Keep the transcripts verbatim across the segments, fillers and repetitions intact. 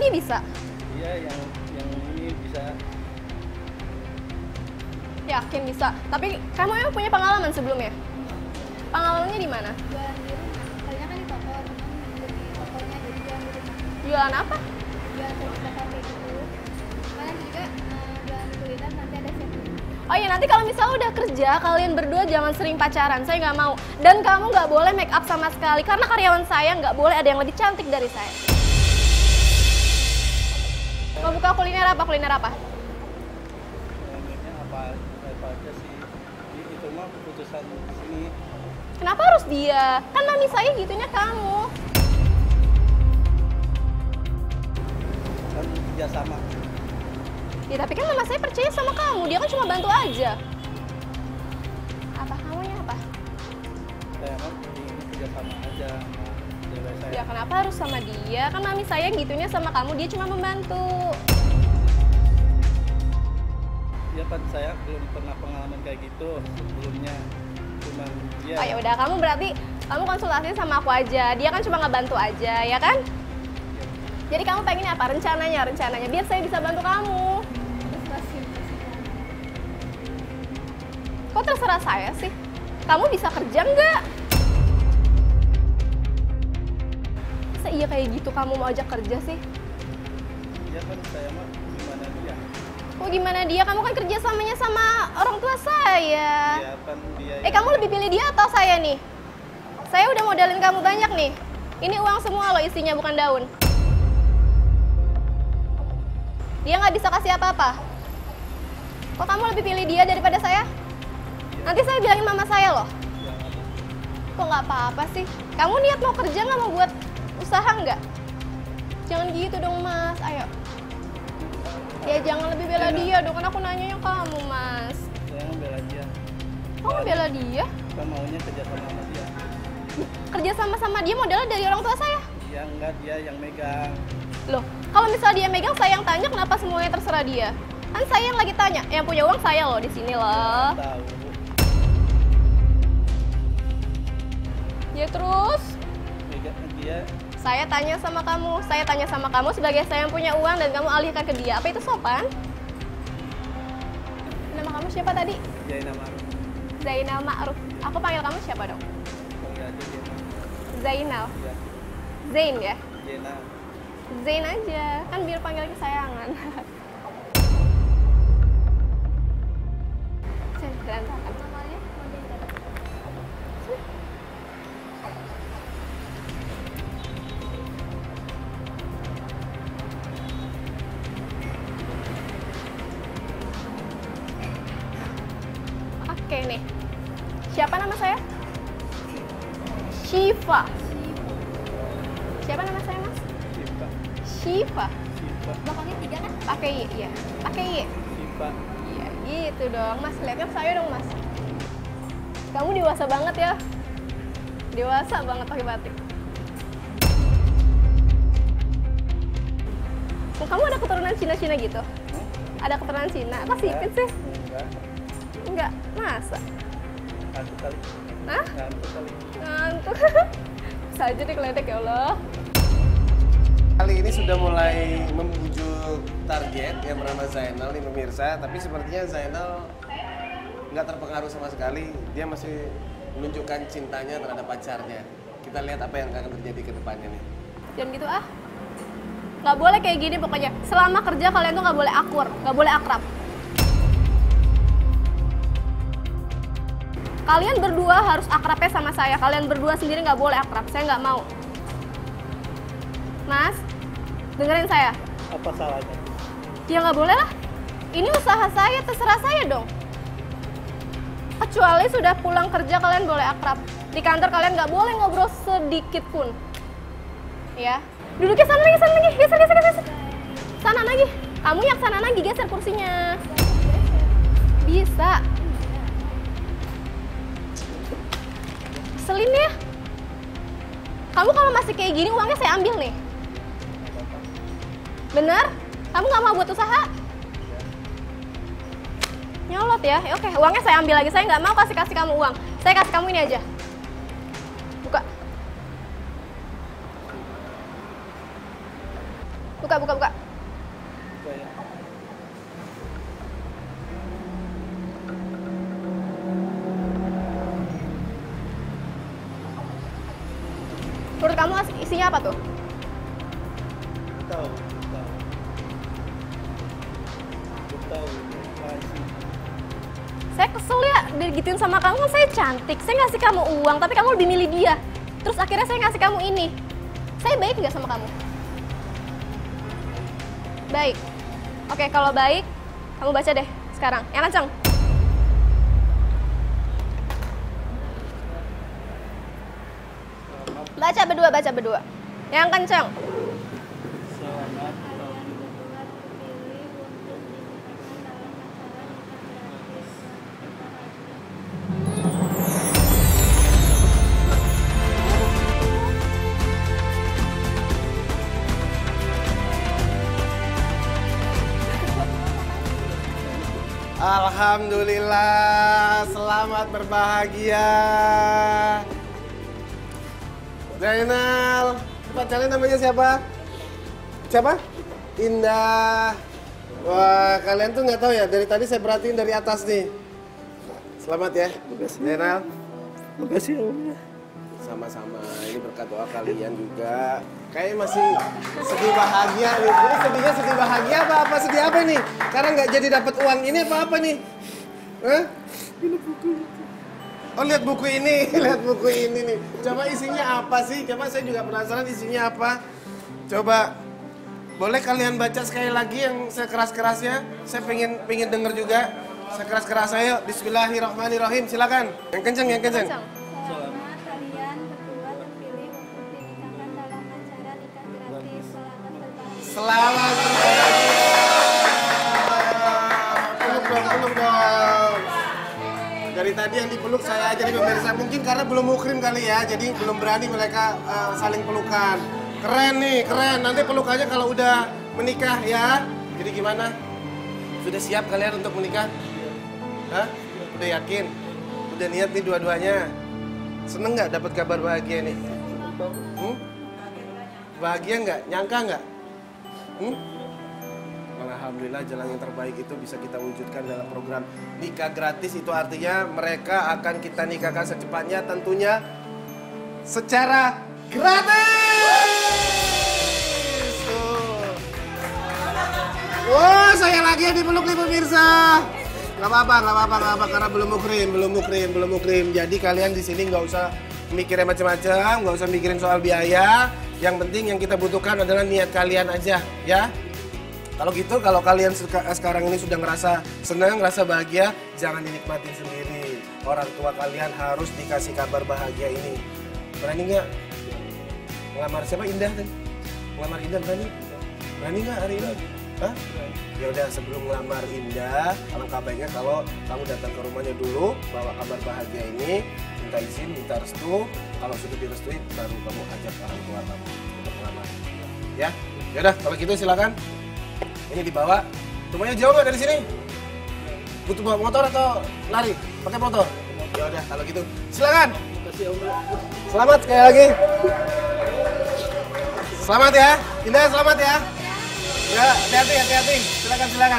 dia bisa? Iya, yang yang ini bisa. Yakin bisa. Tapi kamu emang punya pengalaman sebelumnya? Pengalamannya di mana? Jualan di rumah. Kalian kan di toko, teman di tokonya jadi jualan di rumah. Jualan apa? Jualan sertifikat kafe gitu. Kalian juga uh, jualan di kuliner nanti ada chef. Oh iya, nanti kalau misalnya udah kerja, kalian berdua jangan sering pacaran. Saya nggak mau. Dan kamu nggak boleh make up sama sekali. Karena karyawan saya nggak boleh ada yang lebih cantik dari saya. Mau buka kuliner apa? Kuliner apa? Namanya apa apa aja sih? I- Itu mah keputusan sini. Kenapa harus dia? Kan mami saya gitunya kamu. Kan kerjasama. Ya tapi kan mama saya percaya sama kamu. Dia kan cuma bantu aja. Apa kamunya apa? Saya mah ingin kerjasama aja sama cewek saya. Ya kenapa harus sama dia? Kan mami saya gitunya sama kamu. Dia cuma membantu. Ya kan saya belum pernah pengalaman kayak gitu sebelumnya. Cuman dia. Oh ya udah, kamu berarti kamu konsultasi sama aku aja. Dia kan cuma ngebantu aja, ya kan? Jadi kamu pengen apa? Rencananya, rencananya biar saya bisa bantu kamu. Kok terserah saya sih? Kamu bisa kerja nggak? Masa iya kayak gitu kamu mau ajak kerja sih? Ya kan saya mah gimana dia? Kok gimana dia? Kamu kan kerja samanya sama orang tua saya. Ya kan dia. Eh kamu lebih pilih dia atau saya nih? Saya udah modalin kamu banyak nih. Ini uang semua loh isinya, bukan daun. Dia nggak bisa kasih apa-apa. Kok kamu lebih pilih dia daripada saya? Nanti saya bilangin mama saya loh. Kok nggak apa-apa sih? Kamu niat mau kerja nggak mau buat usaha nggak? Jangan gitu dong mas, ayo. Ya jangan lebih bela dia dong, kan aku nanyanya kamu mas. Saya ngebela dia. Kok bela dia? Kan maunya kerjasama sama dia. Kerja sama-sama dia modalnya dari orang tua saya. Ya enggak, dia yang megang. Loh, kalau misalnya dia megang saya yang tanya kenapa semuanya terserah dia? Kan saya yang lagi tanya, yang punya uang saya loh di sini loh. Tahu. Ya terus, Megang dia. saya tanya sama kamu, saya tanya sama kamu sebagai saya yang punya uang dan kamu alihkan ke dia. Apa itu sopan? Nama kamu siapa tadi? Jaina Maruf. Zainal Ma'ruf. Aku panggil kamu siapa dong? Panggil aja Jaina. Zainal. Ya, Zain ya? Jaina. Zain aja, kan biar panggil kesayangan. Sini, berantakan. Namanya mau diingat. Oke nih. Siapa nama saya? Shiva. Siapa nama saya, Mas? Sipa. Shiva. Sipa. Belakangnya tiga kan? Pakai Y, iya. Pakai Y. Sipa. Iya, gitu dong. Mas, lihatnya saya dong, Mas. Kamu dewasa banget ya. Dewasa banget pakai batik. Oh, kamu ada keturunan Cina-Cina gitu? Ada keturunan Cina? Kok sipit sih? Enggak. Enggak, masa? Ngantuk kali. Hah? Ngantuk kali. Ngantuk. Bisa aja dikeledek ya Allah. Kali ini sudah mulai membujuk target yang bernama Zainal nih pemirsa, tapi sepertinya Zainal nggak terpengaruh sama sekali. Dia masih menunjukkan cintanya terhadap pacarnya. Kita lihat apa yang akan terjadi ke depannya nih. Jangan gitu ah. Nggak boleh kayak gini pokoknya. Selama kerja kalian tuh nggak boleh akur, nggak boleh akrab. Kalian berdua harus akrabnya sama saya. Kalian berdua sendiri nggak boleh akrab. Saya nggak mau. Mas, dengerin saya. Apa salahnya? Ya nggak boleh lah. Ini usaha saya, terserah saya dong. Kecuali sudah pulang kerja kalian boleh akrab. Di kantor kalian nggak boleh ngobrol sedikit pun. Ya, duduknya sana lagi, sana lagi, geser, geser, geser. Sana lagi. Kamu yang sana lagi, geser kursinya. Bisa. Selin ya. Kamu kalau masih kayak gini uangnya saya ambil nih. Bener? Kamu nggak mau buat usaha? Nyolot ya? Ya oke, uangnya saya ambil lagi. Saya nggak mau kasih-kasih kamu uang. Saya kasih kamu ini aja. Buka. Buka. buka, buka, buka. Buka ya. Menurut kamu isinya apa tuh? Tahu, tahu. Tahu. Kasih. Saya kesel ya, digituin sama kamu kan saya cantik. Saya ngasih kamu uang, tapi kamu lebih milih dia. Terus akhirnya saya ngasih kamu ini. Saya baik nggak sama kamu? Baik. Oke, kalau baik, kamu baca deh sekarang. Yang kenceng. Baca berdua, baca berdua. Yang kenceng. Selamat. Kalian berdua terpilih untuk dinikahkan dalam acara nikah gratis. Alhamdulillah, selamat berbahagia. Zainal, pacarnya namanya siapa? Siapa? Indah. Wah, kalian tuh nggak tahu ya, dari tadi saya perhatiin dari atas nih. Selamat ya, Zainal. Makasih ya Om. Sama-sama, ini berkat doa kalian juga. Kayaknya masih sedih bahagia nih. Ini sedihnya sedih bahagia apa apa sedih apa nih? Karena nggak jadi dapat uang ini apa apa nih? Hah? Oh lihat buku ini, lihat buku ini nih. Coba isinya apa sih? Coba saya juga penasaran isinya apa. Coba boleh kalian baca sekali lagi yang sekeras-kerasnya. Saya pengen pengen dengar juga. Sekeras-keras saya. Bismillahirrahmanirrahim. Silakan. Yang kencang, yang kencang. Kenceng. Selamat kalian berdua terpilih untuk dinikahkan dalam acara nikah gratis. Selamat berbahagia. Selamat berbahagia. Peluk dong, peluk dong. Dari tadi yang dipeluk saya aja nih pemirsa. Mungkin karena belum mukrim kali ya, jadi belum berani mereka uh, saling pelukan. Keren nih, keren. Nanti pelukannya kalau udah menikah ya. Jadi gimana? Sudah siap kalian untuk menikah? Hah? Udah yakin? Udah niat nih dua-duanya? Seneng nggak dapat kabar bahagia nih? Hmm? Bahagia nggak? Nyangka nggak? Hmm? Alhamdulillah jalan yang terbaik itu bisa kita wujudkan dalam program nikah gratis. Itu artinya mereka akan kita nikahkan secepatnya, tentunya secara gratis. Tuh. Wah, saya lagi yang dipeluk nih pemirsa. Gak apa-apa, gak apa-apa, gak apa karena belum mukrim, belum mukrim, belum mukrim. Jadi kalian di sini nggak usah mikirin macam-macam, nggak usah mikirin soal biaya. Yang penting yang kita butuhkan adalah niat kalian aja, ya. Kalau gitu, kalau kalian sekarang ini sudah ngerasa senang, ngerasa bahagia, jangan dinikmatin sendiri. Orang tua kalian harus dikasih kabar bahagia ini. Berani nggak? Ngelamar siapa? Indah kan? Ngelamar Indah berani? Berani nggak hari ini? Hah? Ya udah, sebelum ngelamar Indah, alangkah baiknya kalau kamu datang ke rumahnya dulu, bawa kabar bahagia ini, minta izin, minta restu. Kalau sudah direstui, baru kamu ajak orang tua kamu untuk ngelamar. Ya, ya udah, kalau gitu silakan. Ini dibawa. Rumahnya jauh nggak dari sini? Butuh bawa motor atau lari? Pakai motor? Ya udah, kalau gitu silakan. Selamat sekali lagi. Selamat ya, Indah, selamat ya. Ya, hati-hati, hati-hati. Silakan, silakan.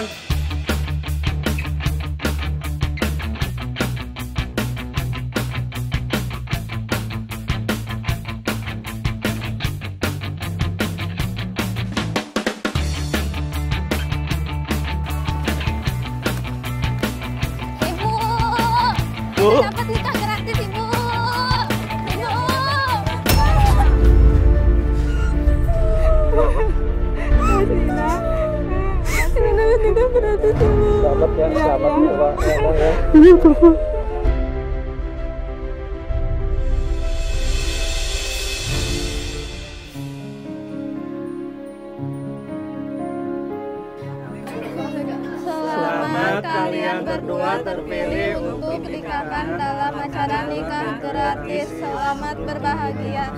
Ibu, dapat nikah gratis ibu. Ibu. Selamat ya, selamat ya Pak. Ya, Selamat kalian berdua terpilih untuk dinikahkan dalam acara nikah gratis. Selamat berbahagia.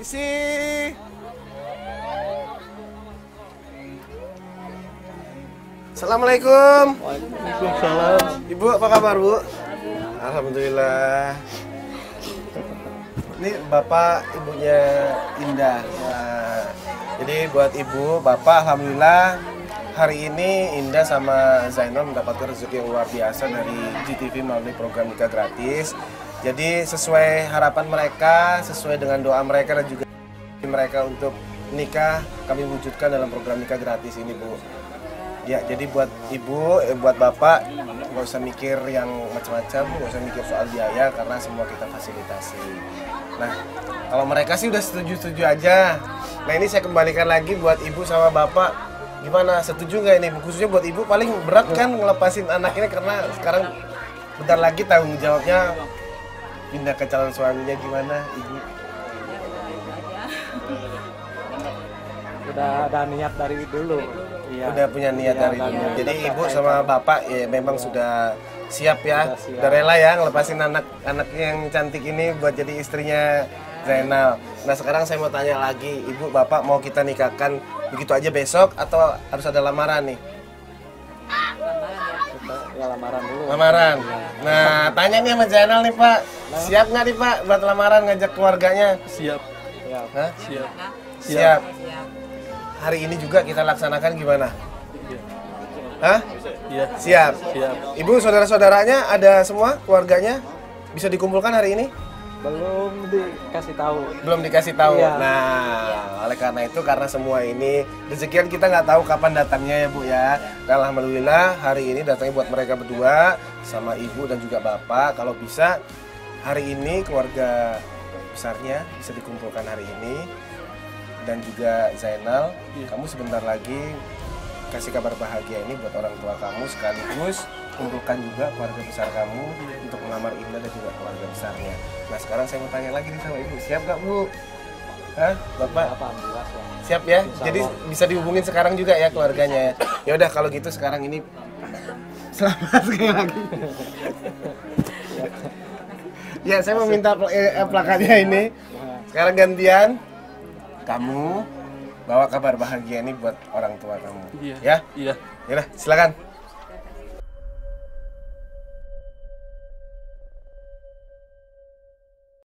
Isi. Assalamualaikum. Waalaikumsalam. Ibu apa kabar, Bu? Alhamdulillah. Ini Bapak ibunya Indah. Nah, jadi buat Ibu, Bapak alhamdulillah hari ini Indah sama Zainal mendapatkan rezeki yang luar biasa dari G T V melalui program nikah gratis. Jadi sesuai harapan mereka, sesuai dengan doa mereka dan juga mereka untuk nikah, kami wujudkan dalam program nikah gratis ini, Bu. Ya, jadi buat ibu, eh, buat bapak, nggak usah mikir yang macam-macam, nggak usah mikir soal biaya karena semua kita fasilitasi. Nah, kalau mereka sih udah setuju-setuju aja. Nah, ini saya kembalikan lagi buat ibu sama bapak. Gimana, setuju nggak ini? Khususnya buat ibu paling berat kan ngelepasin anak ini karena sekarang bentar lagi tanggung jawabnya pindah ke calon suaminya. Gimana, ibu? Udah ada niat dari dulu. Iya. Udah punya niat Iya, dari dan dulu. Jadi udah ibu selesai, sama Pak. bapak ya memang sudah siap ya, Sudah siap. udah rela ya ngelepasin anak anaknya yang cantik ini buat jadi istrinya Zainal. Nah sekarang saya mau tanya lagi, ibu bapak mau kita nikahkan begitu aja besok atau harus ada lamaran nih? Kita ya lamaran dulu. Lamaran. Nah tanya nih sama Zainal nih Pak, siap nggak nih Pak buat lamaran ngajak keluarganya? Siap. Ya. Hah? Siap. Siap. Hari ini juga kita laksanakan gimana? Hah? Iya. Siap. Siap. Ibu saudara-saudaranya ada semua keluarganya bisa dikumpulkan hari ini? Belum dikasih tahu. Belum dikasih tahu. Iya. Nah, oleh karena itu karena semua ini rezekian kita nggak tahu kapan datangnya ya Bu ya. Dan alhamdulillah hari ini datangnya buat mereka berdua sama ibu dan juga bapak. Kalau bisa hari ini keluarga besarnya bisa dikumpulkan hari ini dan juga Zainal, Iya. kamu sebentar lagi kasih kabar bahagia ini buat orang tua kamu sekaligus kumpulkan juga keluarga besar kamu untuk melamar Indah dan juga keluarga besarnya. Nah sekarang saya mau tanya lagi nih sama ibu, siap gak Bu? Hah, bapak? Alhamdulillah. Siap ya? Insya Jadi Allah. bisa dihubungin sekarang juga ya keluarganya ya? Ya udah kalau gitu sekarang ini selamat sekali lagi. Ya saya mau minta pl- eh, plakatnya ini. Sekarang gantian kamu bawa kabar bahagia ini buat orang tua kamu. Iya. Ya? Iya. Ya udah, silakan.